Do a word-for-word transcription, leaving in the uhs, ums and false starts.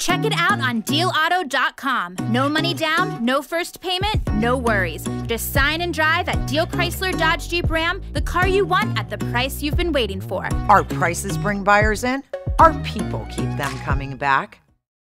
Check it out on Diehl Auto dot com. No money down, no first payment, no worries. Just sign and drive at Diehl Chrysler Dodge Jeep Ram, the car you want at the price you've been waiting for. Our prices bring buyers in. Our people keep them coming back.